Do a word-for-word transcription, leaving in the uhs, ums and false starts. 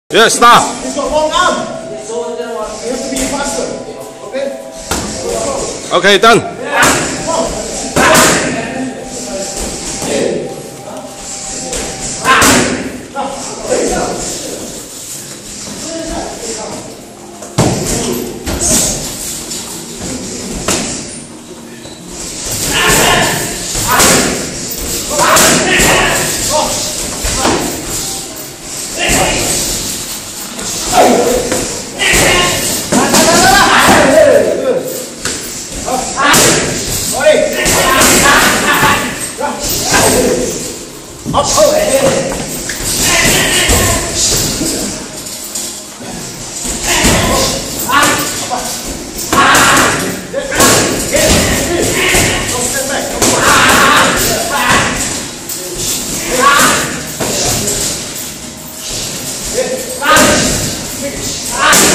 Yeah, stop. He's got long arm. So you have to be faster. Okay? Okay, done. Up, oh, hey. Ah!